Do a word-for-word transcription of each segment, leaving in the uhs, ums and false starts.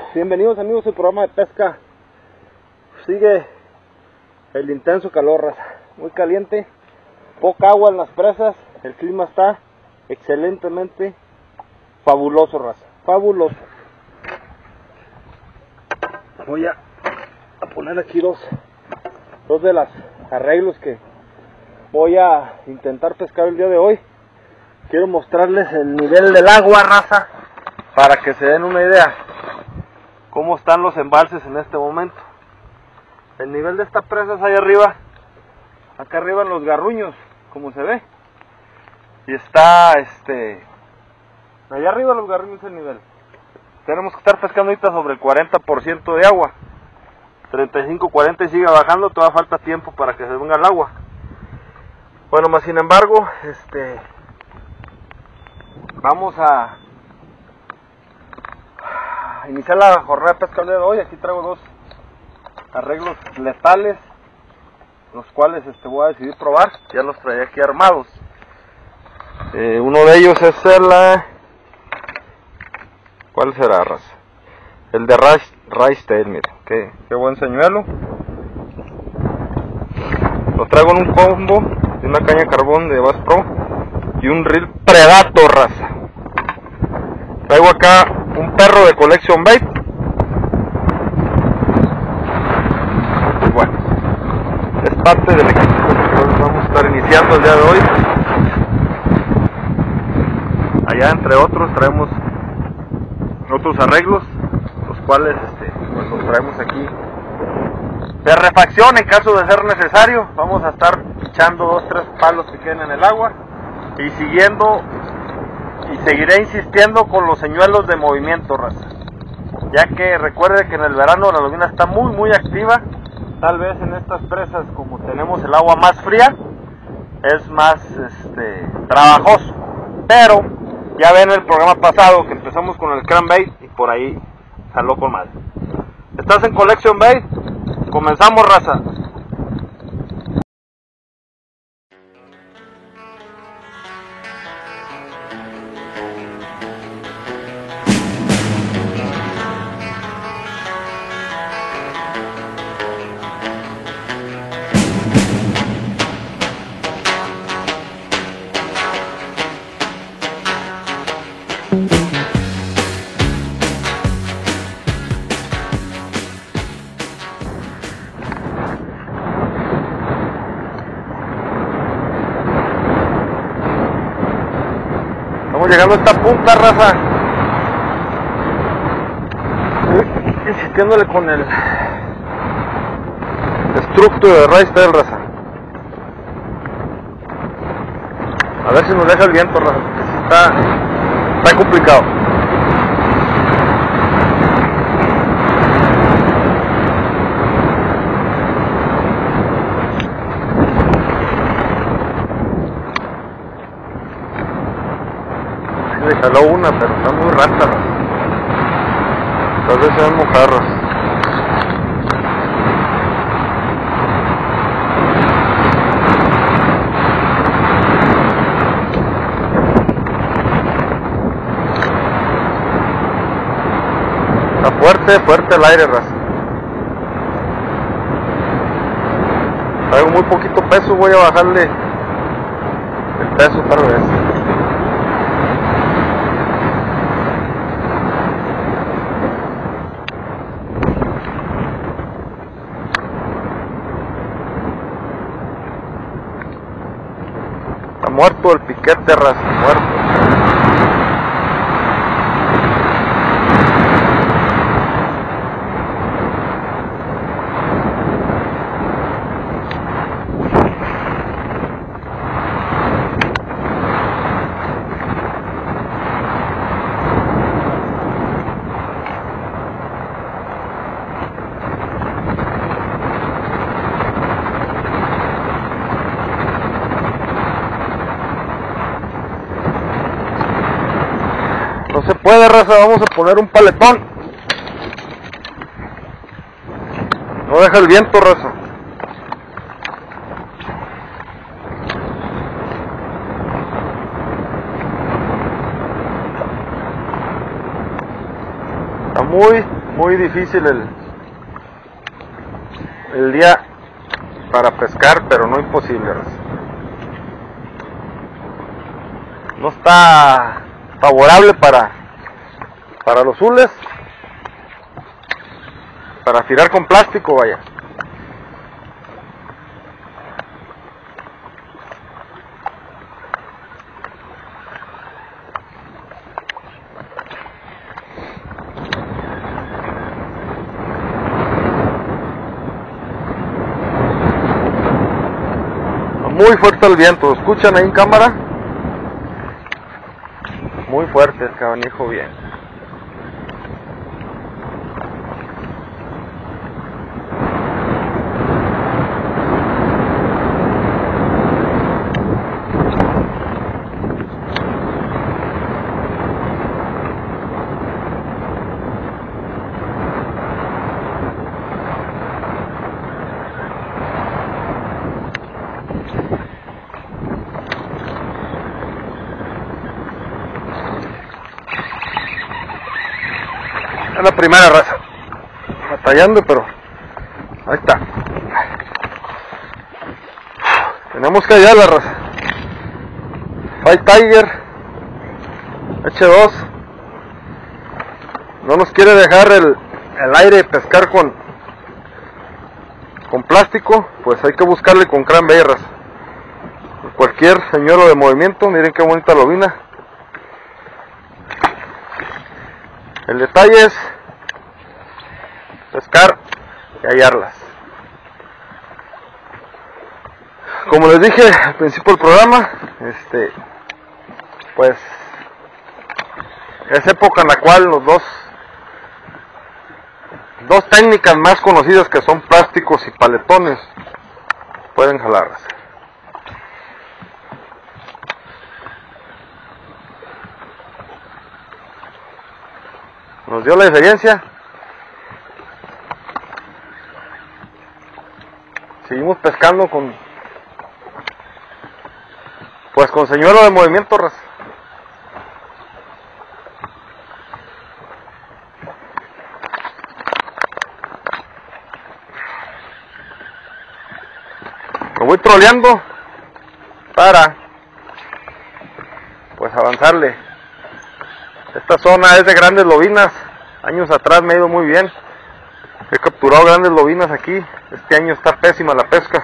Bienvenidos amigos al programa de pesca. Sigue el intenso calor, raza. Muy caliente, poca agua en las presas. El clima está excelentemente fabuloso, raza. Fabuloso. Voy a, a poner aquí dos, dos de los arreglos que voy a intentar pescar el día de hoy. Quiero mostrarles el nivel del agua, raza, para que se den una idea cómo están los embalses en este momento. El nivel de esta presa es ahí arriba, acá arriba en los garruños, como se ve, y está este allá arriba los garruños el nivel. Tenemos que estar pescando ahorita sobre el cuarenta por ciento de agua, treinta y cinco, cuarenta y sigue bajando. Todavía falta tiempo para que se venga el agua. Bueno, más sin embargo, este vamos a iniciar la jornada de pesca de hoy. Aquí traigo dos arreglos letales, los cuales este, voy a decidir probar. Ya los traía aquí armados. Eh, uno de ellos es el... ¿Cuál será, raza? El de Rice, Rice Tail, miren. Qué, qué buen señuelo. Lo traigo en un combo de una caña de carbón de Bass Pro y un reel Predator, raza. Traigo acá un perro de Collection Bait. Y bueno, es parte del equipo que vamos a estar iniciando el día de hoy. Allá, entre otros, traemos otros arreglos, los cuales este, pues los traemos aquí de refacción en caso de ser necesario. Vamos a estar echando dos, tres palos que queden en el agua y siguiendo y seguiré insistiendo con los señuelos de movimiento, raza, ya que recuerde que en el verano la lubina está muy muy activa. Tal vez en estas presas, como tenemos el agua más fría, es más este, trabajoso, pero ya ven el programa pasado que empezamos con el crankbait y por ahí jaló con madre. ¿Estás en Collection Bait? Comenzamos, raza. Estamos llegando a esta punta, raza. Estoy insistiéndole con el estructo de Rice Tail, raza. A ver si nos deja el viento, raza, porque está, está complicado. Le jaló una, pero está muy rata, raza. Tal vez sean mojarras. Está fuerte, fuerte el aire, raza. Traigo muy poquito peso, voy a bajarle el peso tal vez. Está muerto el piquete, raza, muerto. No se puede, raza, vamos a poner un paletón. No deja el viento, raza. Está muy, muy difícil el, el día para pescar, pero no imposible. No está favorable para, para los hules, para tirar con plástico, vaya. Muy fuerte el viento, ¿escuchan ahí en cámara? Muy fuerte el cabanijo, bien. Es la primera, raza, batallando, pero ahí está. Tenemos que hallar la raza. Fight Tiger H dos no nos quiere dejar el, el aire pescar con con plástico, pues hay que buscarle con cranberry, raza. Cualquier señuelo de movimiento, miren qué bonita lobina. El detalle es pescar y hallarlas. Como les dije al principio del programa, este, pues es época en la cual los dos dos técnicas más conocidas, que son plásticos y paletones, pueden jalarlas. Nos dio la diferencia. Seguimos pescando con, pues con señuelo de movimiento, raza. Lo voy troleando para, pues, avanzarle. Esta zona es de grandes lobinas. Años atrás me ha ido muy bien. He capturado grandes lobinas aquí. Este año está pésima la pesca.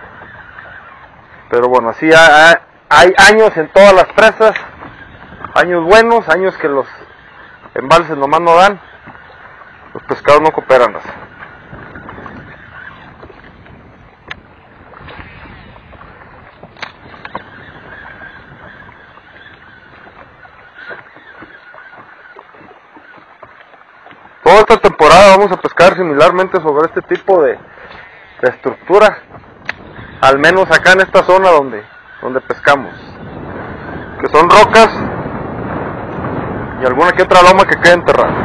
Pero bueno, así hay, hay años en todas las presas. Años buenos, años que los embalses nomás no dan. Los pescados no cooperan. Toda esta temporada vamos a pescar similarmente sobre este tipo de, de estructura, al menos acá en esta zona donde, donde pescamos, que son rocas y alguna que otra loma que queda enterrada.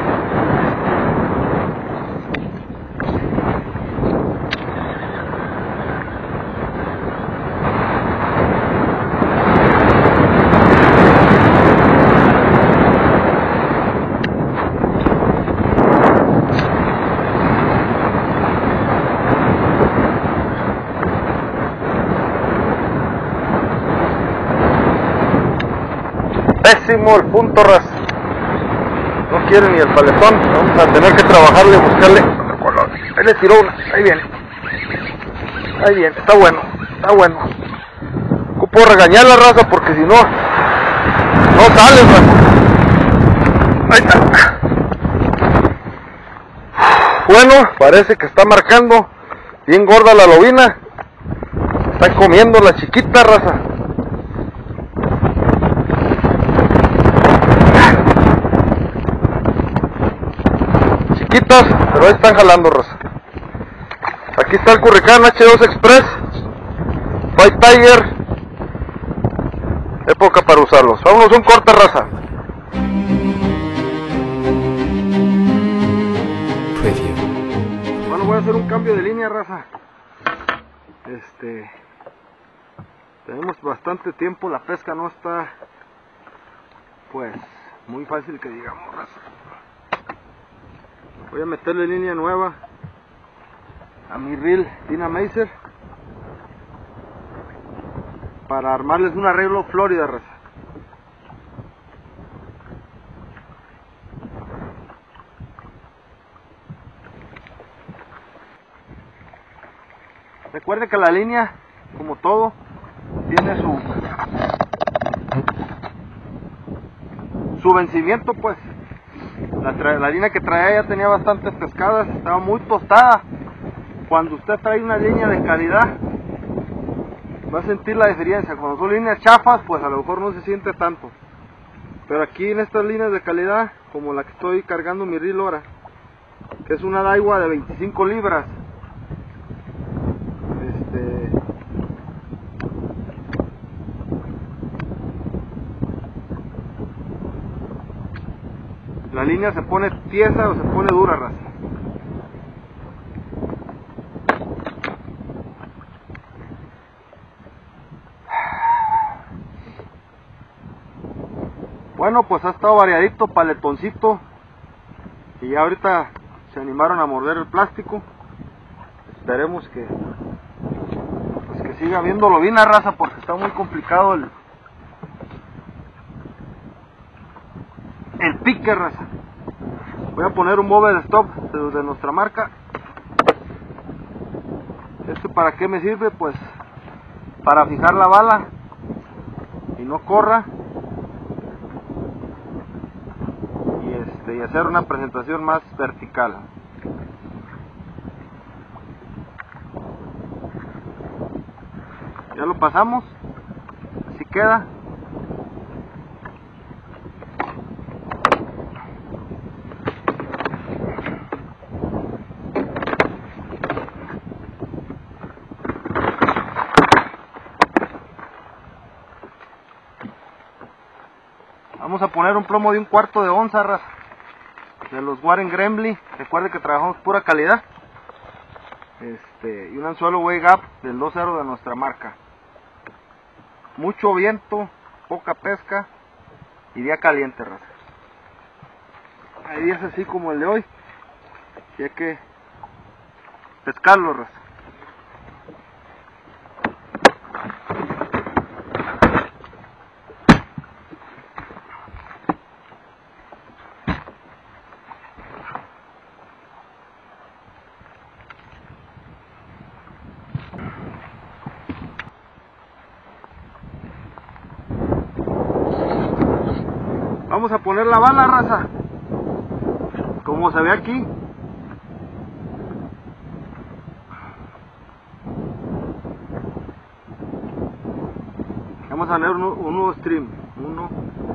Pésimo el punto, ras. No quiere ni el paletón. Vamos a tener que trabajarle, buscarle. Ahí le tiró una. Ahí viene. Ahí viene. Está bueno. Está bueno. Ocupo regañar la raza porque si no, no sale, raza. Ahí está. Bueno, parece que está marcando bien gorda la lobina. Están comiendo la chiquita, raza. Chiquitas, pero ahí están jalando, raza. Aquí está el Curricán H dos Express Fight Tiger, época para usarlos. Vámonos un corte, raza. Bueno, voy a hacer un cambio de línea, raza. Este, tenemos bastante tiempo, la pesca no está, pues, muy fácil que digamos, raza. Voy a meterle línea nueva a mi reel Dynamaxer para armarles un arreglo Florida, raza. Recuerde que la línea, como todo, tiene su su vencimiento, pues. La, la línea que traía ya tenía bastantes pescadas, estaba muy tostada. Cuando usted trae una línea de calidad, va a sentir la diferencia. Cuando son líneas chafas, pues a lo mejor no se siente tanto. Pero aquí en estas líneas de calidad, como la que estoy cargando mi reel ahora, que es una Daiwa de veinticinco libras, este, la línea se pone tiesa o se pone dura, raza. Bueno, pues ha estado variadito, paletoncito, y ya ahorita se animaron a morder el plástico. Esperemos que pues que siga viéndolo bien, la raza, porque está muy complicado el el pique, raza. Voy a poner un mover stop de, de nuestra marca. ¿Este para qué me sirve? Pues para fijar la bala y no corra, y este y hacer una presentación más vertical. Ya lo pasamos, así queda. Vamos a poner un plomo de un cuarto de onza, raza, de los Warren Gremlin. Recuerde que trabajamos pura calidad. Este, y un anzuelo Wake Up del dos cero de nuestra marca. Mucho viento, poca pesca y día caliente, raza. Hay días así como el de hoy y hay que pescarlo, raza. Vamos a poner la bala, raza, como se ve aquí. Vamos a poner un, un nuevo stream. Uno.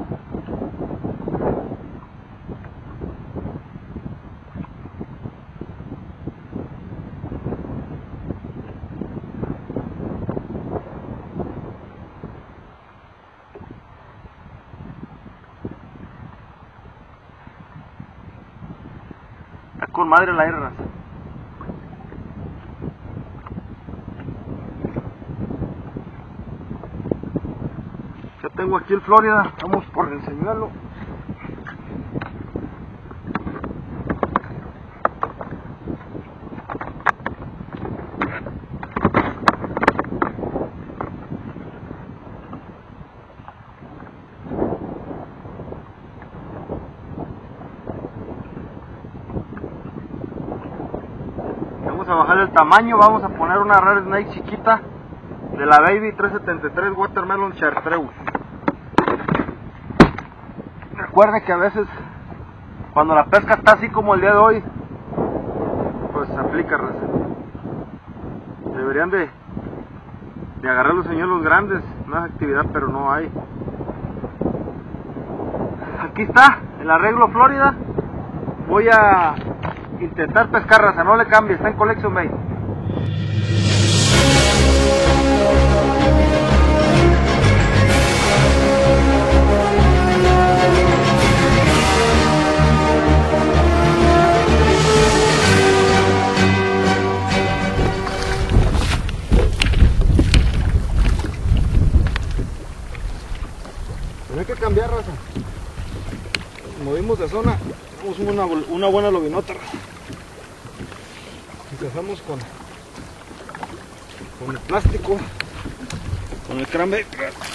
Con madre la raza. Ya tengo aquí el Florida, vamos por enseñarlo. Vamos a bajar el tamaño, vamos a poner una Rare Snake chiquita de la Baby tres setenta y tres Watermelon Chartreuse. Recuerde que a veces cuando la pesca está así como el día de hoy, pues se aplica, raza. Deberían de, de agarrar los señuelos grandes, no es actividad, pero no hay. Aquí está el arreglo Florida. Voy a intentar pescar, raza, no le cambie, está en Collection Bait. Hay que cambiar, raza. Movimos de zona, tenemos una una, una buena lobinota. Empezamos con, con el plástico, con el cranberry.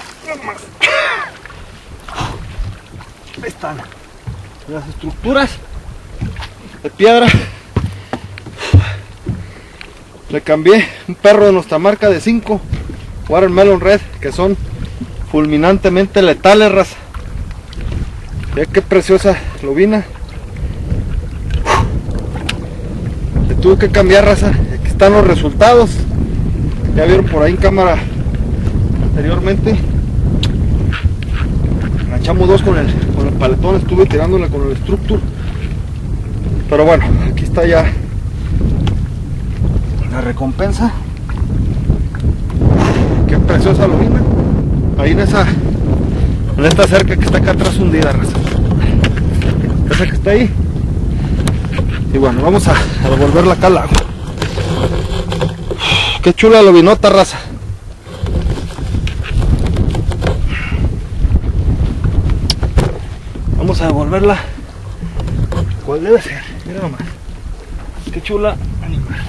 Ahí están las estructuras de piedra. Le cambié un perro de nuestra marca de cinco Watermelon Red, que son fulminantemente letales, raza. Ya qué preciosa lobina. Le tuve que cambiar, raza. Aquí están los resultados. Ya vieron por ahí en cámara anteriormente. Enganchamos dos con el, con el paletón, estuve tirándole con el Structure. Pero bueno, aquí está ya la recompensa. Qué preciosa lobina. Ahí en esa, en esta cerca que está acá atrás hundida, raza. Esa que está ahí. Y bueno, vamos a, a devolverla acá al agua. Qué chula lobinota, raza. Vamos a devolverla. ¿Cuál debe ser? Mira nomás. Qué chula animal.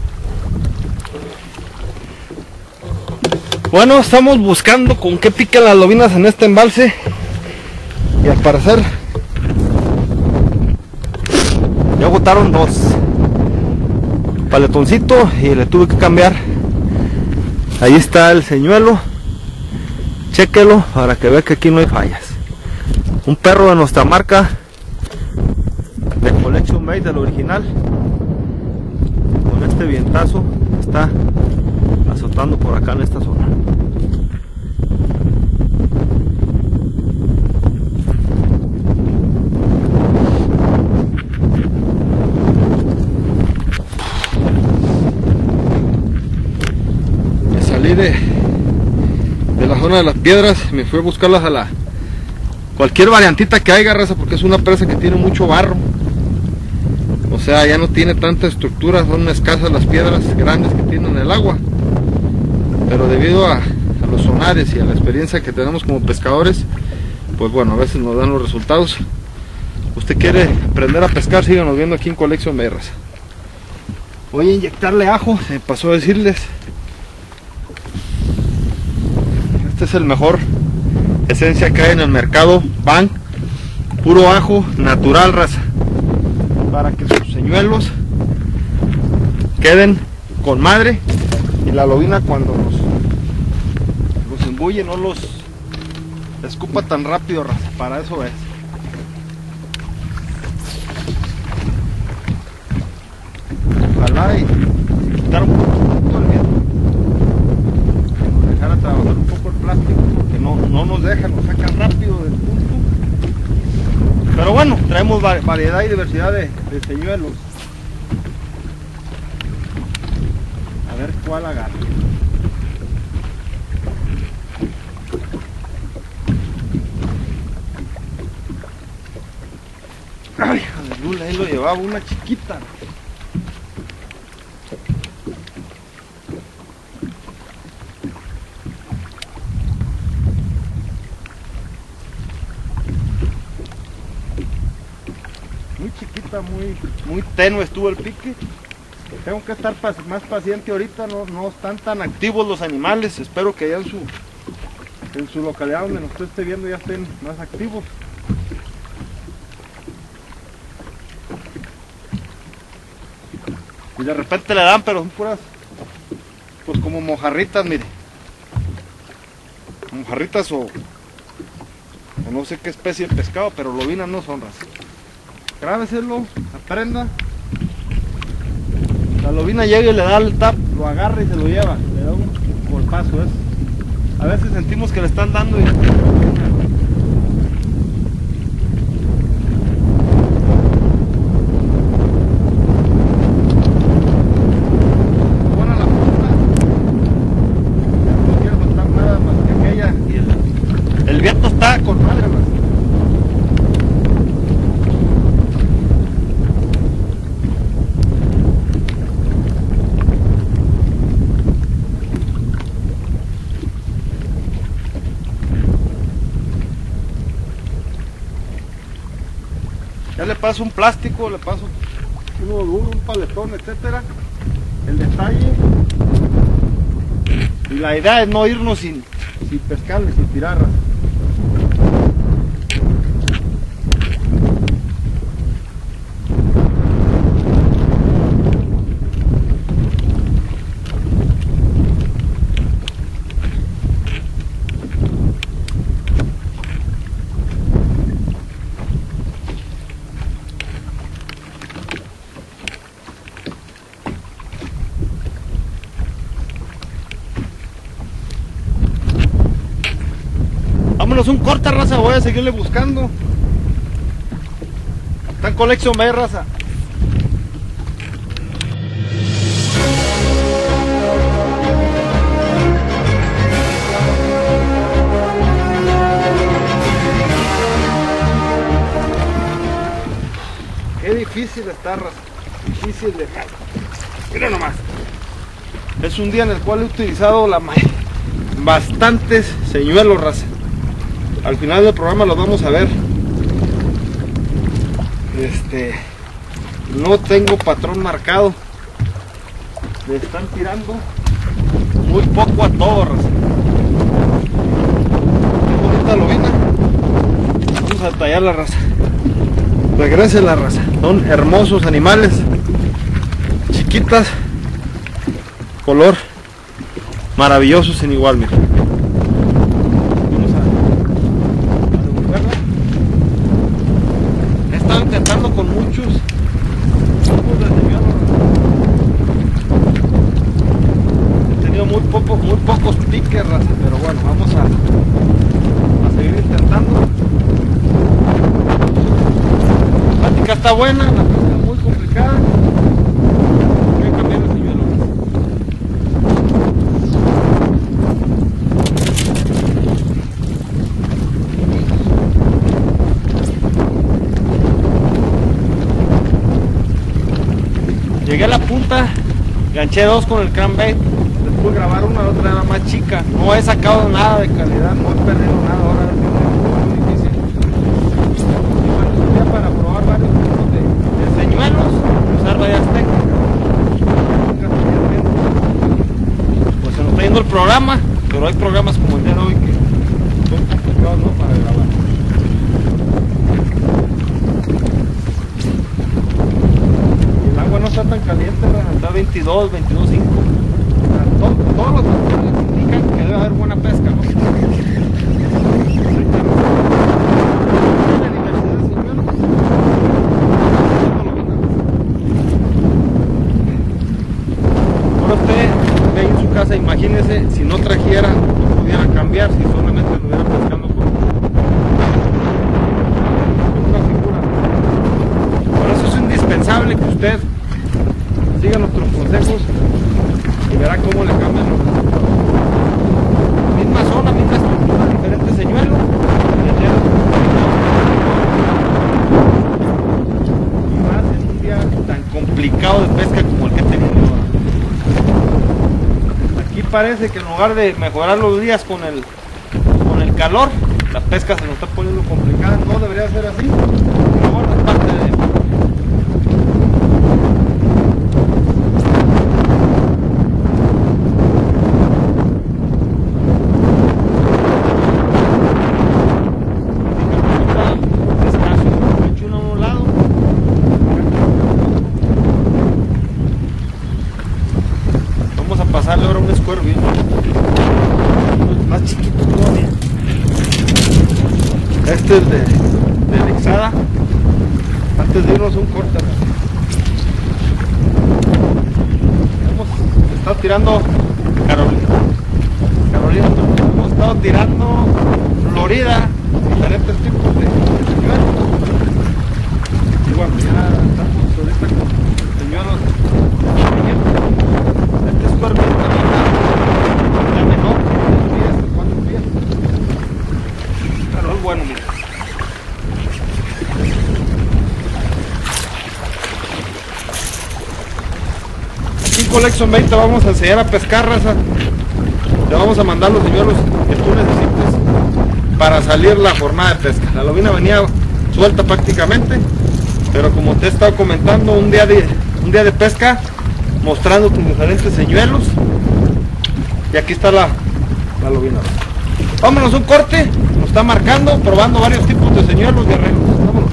Bueno, estamos buscando con qué pican las lobinas en este embalse. Y al parecer ya botaron dos. Paletoncito y le tuve que cambiar. Ahí está el señuelo. Chéquelo para que vea que aquí no hay fallas. Un perro de nuestra marca de Collection Made, del original. Con este vientazo está azotando por acá en esta zona. Me salí de, de la zona de las piedras, me fui a buscarlas a la cualquier variantita que haya, raza, porque es una presa que tiene mucho barro. O sea, ya no tiene tanta estructura, son escasas las piedras grandes que tienen el agua. Pero debido a, a los sonares y a la experiencia que tenemos como pescadores, pues bueno, a veces nos dan los resultados. Usted quiere aprender a pescar, síganos viendo aquí en Collection Made, raza. Voy a inyectarle ajo, se me pasó a decirles. Este es el mejor esencia que hay en el mercado, Bang, puro ajo natural, raza, para que sus señuelos queden con madre y la lobina cuando los, los embulle no los escupa tan rápido, raza. Para eso es. Ojalá y quitar un poco el viento, que nos dejara trabajar un poco el plástico, porque no, no nos dejan, nos sacan rápido del punto. Pero bueno, traemos variedad y diversidad de, de señuelos. A ver cuál agarra. Ay, hija de Lula, ahí lo llevaba una chiquita. Muy chiquita, muy, muy tenue estuvo el pique. Tengo que estar más paciente ahorita, no, no están tan activos los animales. Espero que allá en su, en su localidad donde nos esté viendo ya estén más activos. Y de repente le dan, pero son puras, pues como mojarritas, mire. Mojarritas o, o no sé qué especie de pescado, pero lobinas no son, raza. Grábeselo, aprenda. La lobina llega y le da el tap, lo agarra y se lo lleva, le da un golpazo. ¿Es? A veces sentimos que le están dando y... buena la punta. No quiero contar nada más que aquella. Y el, el viento está con madre, más. paso un plástico, le paso uno duro, un paletón, etcétera. El detalle y la idea es no irnos sin, sin pescarle, sin tirar. Vámonos un corta, raza, voy a seguirle buscando. Está en Collection Bay, raza. Qué difícil está, raza. Difícil de... Mira nomás. Es un día en el cual he utilizado la mayor... bastantes señuelos, raza. Al final del programa los vamos a ver. Este, no tengo patrón marcado. Me están tirando muy poco a todo, raza. Qué bonita lobina. Vamos a detallar la raza. Regrese la raza. Son hermosos animales. Chiquitas. Color maravilloso sin igual, mira. Intentando con muchos tipos de señuelos. He tenido muy poco, muy pocos piques, raza, pero bueno, vamos a, a seguir intentando. La práctica está buena, la pesca es muy complicada. Voy a cambiar el señuelo. Llegué a la punta, ganché dos con el crankbait, después grabar una, la otra era más chica. No he sacado nada de calidad, no he perdido nada, ahora es muy difícil. Y bueno, es un día para probar varios tipos de, de señuelos, usar varias técnicas. Pues se nos está yendo el programa, pero hay programas como el día de hoy que son complicados, ¿no?, para grabar. No está tan caliente, está veintidós, veintidós, cinco. Todo, todos los factores indican que debe haber buena pesca, ¿no? Ahora usted ve en su casa, imagínese si no trajera, no pudiera cambiar, si solamente estuviera pescando con una figura. Por eso es indispensable que usted siga nuestros consejos y verá cómo le cambian los resultados. Misma zona, misma estructura, diferente señuelo. Y más en un día tan complicado de pesca como el que he tenido ahora. Aquí parece que en lugar de mejorar los días con el, con el calor, la pesca se nos está poniendo complicada. No debería ser así, pero bueno, es parte de... Pasarle ahora un escuero bien más chiquito todavía. Este es de, de Lexada. Antes de irnos un corte, hemos estado tirando Carolina Carolina hemos estado tirando Florida, diferentes tipos de señuelos. Y bueno, ya estamos ahorita con señuelos. Este es cuerpo la menor, tres pies, cuatro pies. Pero es bueno, mira. Aquí en Collection Bay te vamos a enseñar a pescar, raza. Te vamos a mandar los señuelos que tú necesites para salir la jornada de pesca. La lobina venía suelta prácticamente. Pero como te he estado comentando, un día de, un día de pesca, mostrando tus diferentes señuelos. Y aquí está la, la lobina. Vámonos un corte, nos está marcando, probando varios tipos de señuelos y arreglos. Vámonos.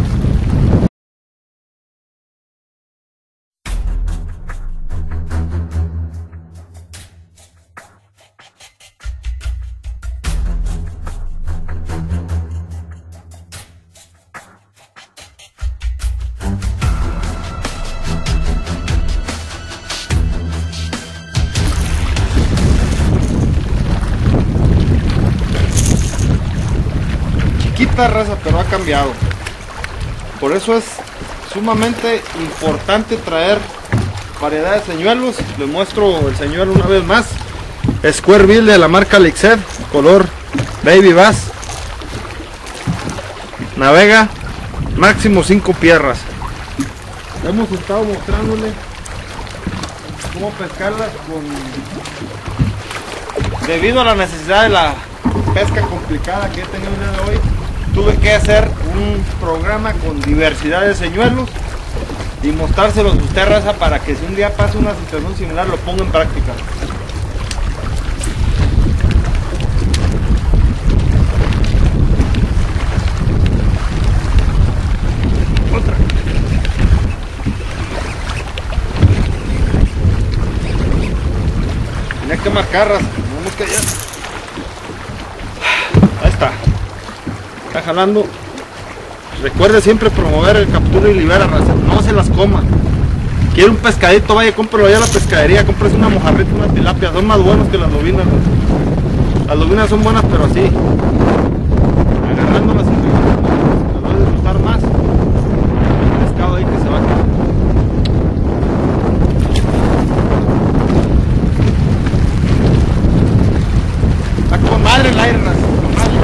Chiquita raza, pero ha cambiado. Por eso es sumamente importante traer variedad de señuelos. Les muestro el señuelo una vez más. Square Bill de la marca Lixed, color Baby Bass. Navega máximo cinco piedras. Hemos estado mostrándole cómo pescarlas con... Debido a la necesidad de la pesca complicada que he tenido el día de hoy, tuve que hacer un programa con diversidad de señuelos y mostrárselos a usted, raza, para que si un día pasa una situación similar lo ponga en práctica. Otra. Tenía que marcar, raza, no nos callar. Ahí está. Está jalando. Recuerde siempre promover el captura y libera, raza. No se las coma. Quiere un pescadito, vaya, cómprelo allá a la pescadería. Cómprese una mojarrita, una tilapia. Son más buenos que las lobinas, raza. Las lobinas son buenas, pero así, agarrándolas y las va a disfrutar más. El pescado ahí que se va a quedar. Está con madre el aire, raza. Con madre.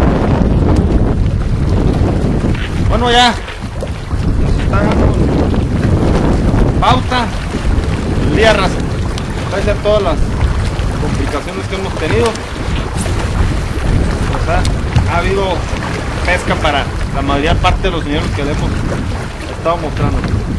Bueno, ya nos está dando pauta el día, raza. Pese a todas las complicaciones que hemos tenido, o sea, ha habido pesca para la mayoría parte de los señores que le hemos estado mostrando.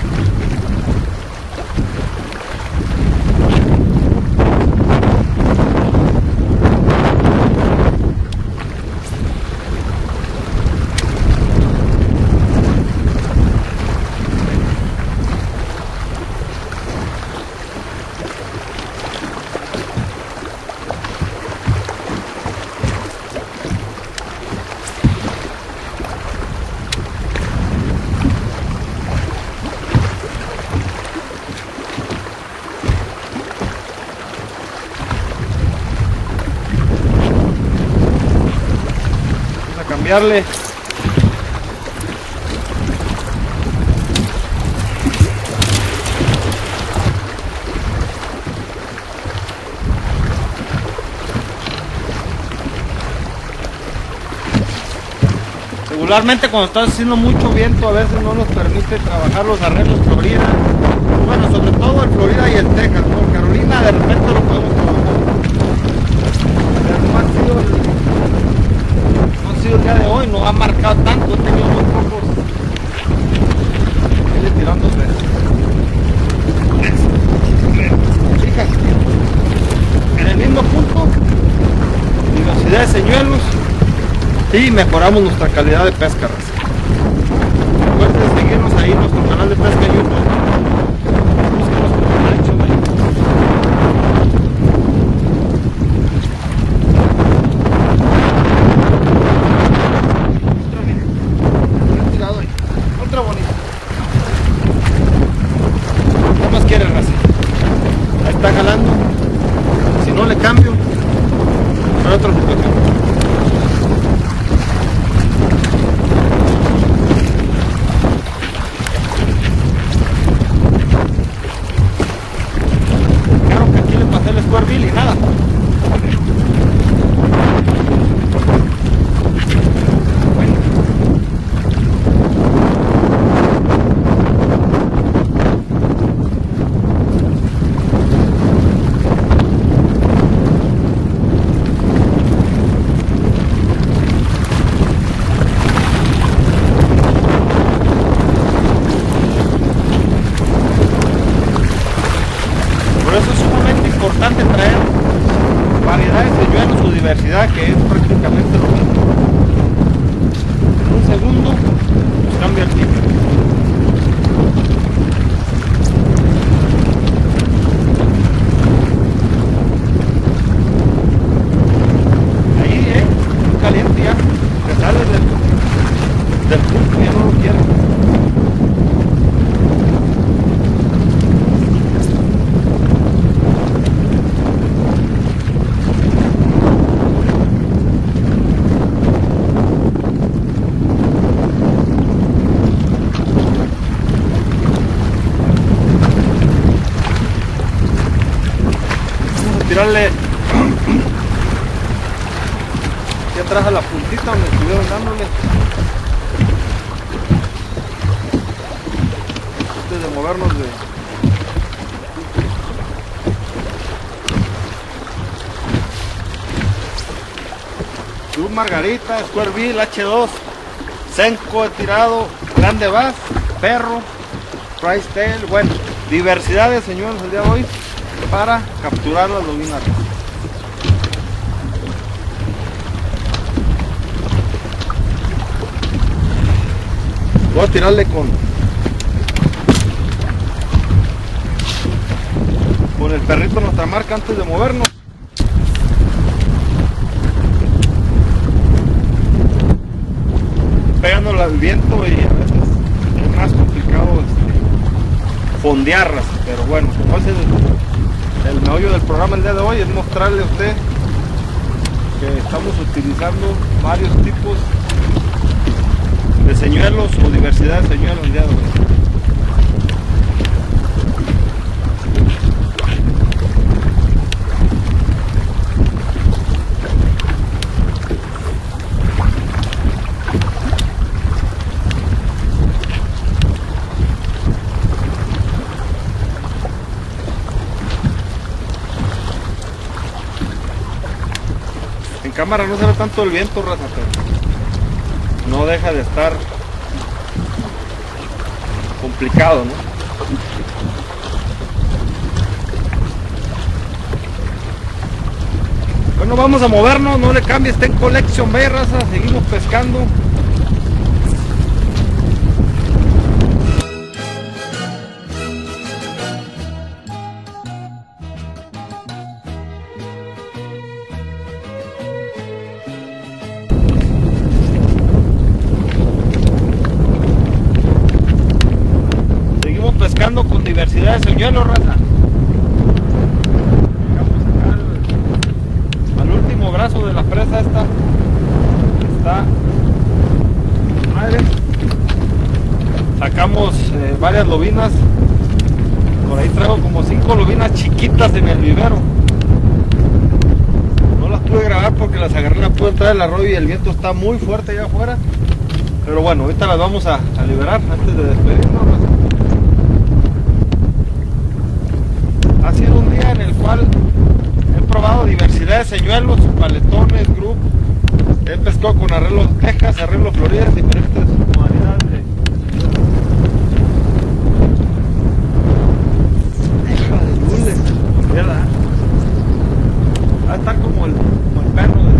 Cambiarle regularmente cuando está haciendo mucho viento a veces no nos permite trabajar los arreglos Florida, bueno, sobre todo el Florida y el Texas, ¿no? Carolina de repente lo podemos trabajar, pero no ha sido el el día de hoy, no ha marcado tanto, he tenido muy pocos. Le tiraron dos veces. Fíjate, en el mismo punto, diversidad de señuelos y mejoramos nuestra calidad de pesca, raza. Recuerden seguirnos ahí en nuestro canal de pesca en YouTube. Búsquenos como Nacho Bay. Está jalando, si no le cambio para otra situación. Claro que aquí le pasé el Square Bill y nada. diversidad, que es prácticamente lo mismo. En un segundo nos cambia el timbre. Ahí, eh, muy caliente ya, te sale del, del punto, ya no lo quiero. Tirarle aquí atrás a la puntita donde estuvieron dándole antes de movernos de Club Margarita, Squareville, H dos, Senko he tirado, Grande Bass, Perro, Price Tail, bueno, diversidades, señores, el día de hoy para capturar las lobinas. Voy a tirarle con con el perrito nuestra marca antes de movernos. Pegándole al viento y a veces es más complicado este, fondearlas, pero bueno, entonces el meollo del programa el día de hoy es mostrarle a usted que estamos utilizando varios tipos de señuelos o diversidad de señuelos el día de hoy. En cámara no se ve tanto el viento, raza, pero no deja de estar complicado, ¿no? Bueno, vamos a movernos, no le cambie, está en Collection Bay, raza, seguimos pescando. Pescando con diversidad de señuelos, raza. Llegamos acá al, al último brazo de la presa esta. Está madre. Sacamos eh, varias lobinas. Por ahí traigo como cinco lobinas chiquitas en el vivero. No las pude grabar porque las agarré, las pude entrar el arroyo y el viento está muy fuerte allá afuera. Pero bueno, ahorita las vamos a, a liberar antes de despedirnos, raza. Ha sido un día en el cual he probado diversidad de señuelos, paletones, group, he pescado con arreglos Texas, arreglos Florida, diferentes modalidades de hija de lules, ¿verdad? Va a estar como el, como el perro de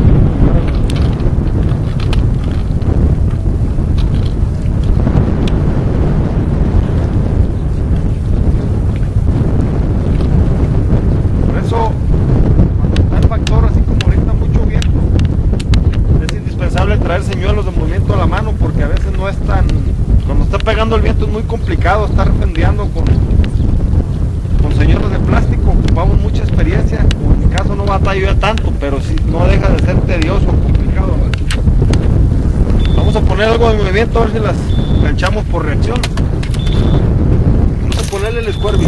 traer señuelos de movimiento a la mano, porque a veces no es tan, cuando está pegando el viento es muy complicado estar fendeando con con señuelos de plástico. Ocupamos mucha experiencia, en mi caso no batalla yo tanto, pero sí no deja de ser tedioso o complicado, ¿no? Vamos a poner algo de movimiento a ver si las enganchamos por reacción. Vamos a ponerle el Squareville.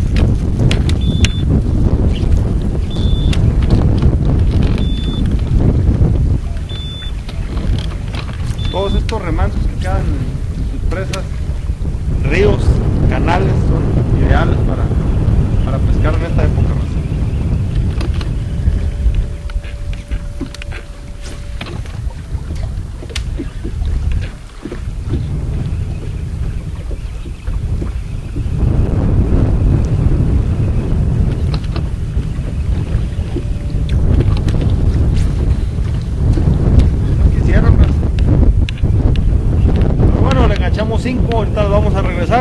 Todos estos remansos que quedan en sus presas, ríos, canales, son ideales para, para pescar en esta época. regresar.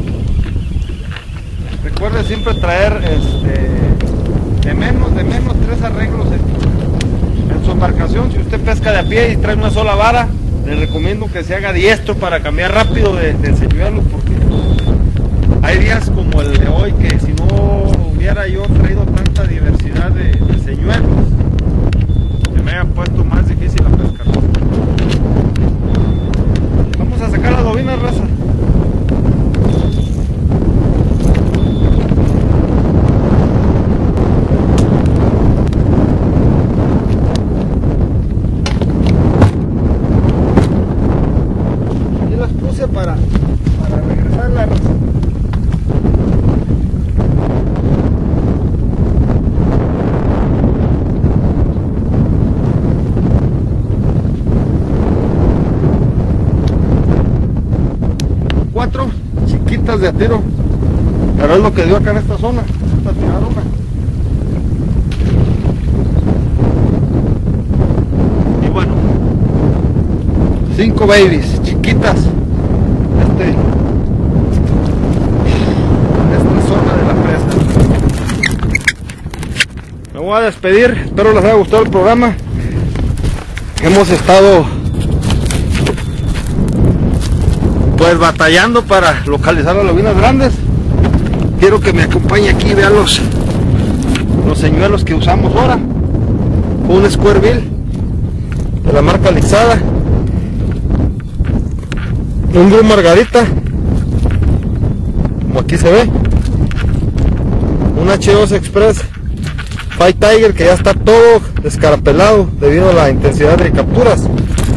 Recuerde siempre traer este, de menos, de menos tres arreglos en, en su embarcación. Si usted pesca de a pie y trae una sola vara, le recomiendo que se haga diestro para cambiar rápido de, de señuelo, porque hay días como el de hoy que si no hubiera yo traído tanta diversidad de, de señuelos, se me haya puesto más difícil la pesca. Vamos a sacar las bobinas, raza. Y las puse para, para regresar la raza. Cuatro chiquitas de a tiro, pero es lo que dio acá en esta zona, esta tiradora. Y bueno, cinco babies chiquitas este, en esta zona de la presa. Me voy a despedir, espero les haya gustado el programa. Hemos estado pues batallando para localizar las lobinas grandes. Quiero que me acompañe aquí y vean los los señuelos que usamos ahora. Un Square Bill de la marca Lixada, un Blue Margarita, como aquí se ve, un H dos Express Fight Tiger que ya está todo descarapelado debido a la intensidad de capturas.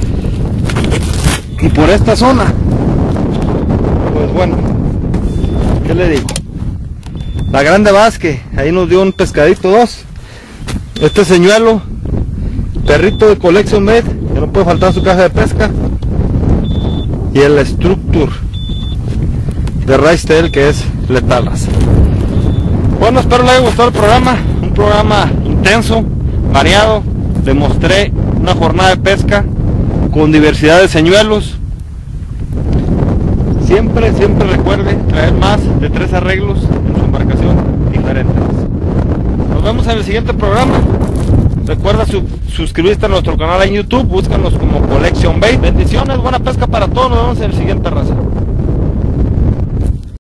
Y por esta zona, pues bueno, ¿qué le digo? La Grande Basque, ahí nos dio un pescadito dos. Este señuelo, perrito de Collection Made, que no puede faltar en su caja de pesca. Y el Structure de Rice Tail, que es letal. Bueno, espero les haya gustado el programa. Un programa intenso, variado. Les mostré una jornada de pesca con diversidad de señuelos. Siempre, siempre recuerde traer más de tres arreglos en su embarcación diferentes. Nos vemos en el siguiente programa. Recuerda su, suscribirte a nuestro canal en YouTube. Búscanos como Collection Bait. Bendiciones, buena pesca para todos. Nos vemos en el siguiente, raza.